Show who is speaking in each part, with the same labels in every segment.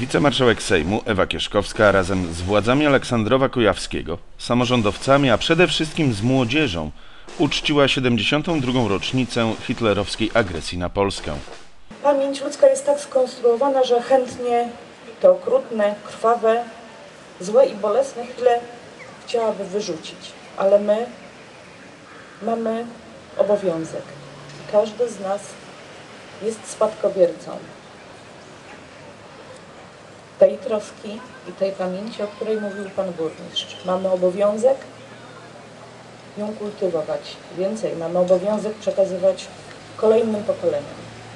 Speaker 1: Wicemarszałek Sejmu Ewa Kieszkowska razem z władzami Aleksandrowa Kujawskiego, samorządowcami, a przede wszystkim z młodzieżą uczciła 72. rocznicę hitlerowskiej agresji na Polskę.
Speaker 2: Pamięć ludzka jest tak skonstruowana, że chętnie to okrutne, krwawe, złe i bolesne chwile chciałaby wyrzucić, ale my mamy obowiązek. Każdy z nas jest spadkobiercą tej troski i tej pamięci, o której mówił Pan Burmistrz. Mamy obowiązek ją kultywować. Więcej, mamy obowiązek przekazywać kolejnym pokoleniom.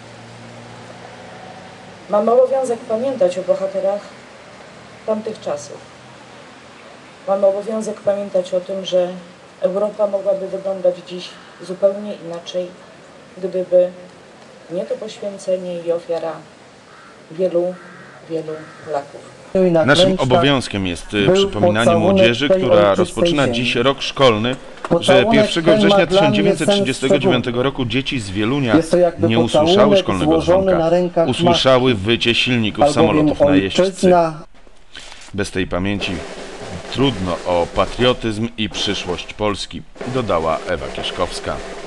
Speaker 2: Mamy obowiązek pamiętać o bohaterach tamtych czasów. Mamy obowiązek pamiętać o tym, że Europa mogłaby wyglądać dziś zupełnie inaczej, gdyby nie to poświęcenie i ofiara wielu Polaków.
Speaker 1: Naszym obowiązkiem jest przypominanie młodzieży, która rozpoczyna dziś rok szkolny, że 1 września 1939 roku dzieci z Wielunia nie usłyszały szkolnego dzwonka, usłyszały wycie silników samolotów na jeźdźcy. Bez tej pamięci trudno o patriotyzm i przyszłość Polski, dodała Ewa Kieszkowska.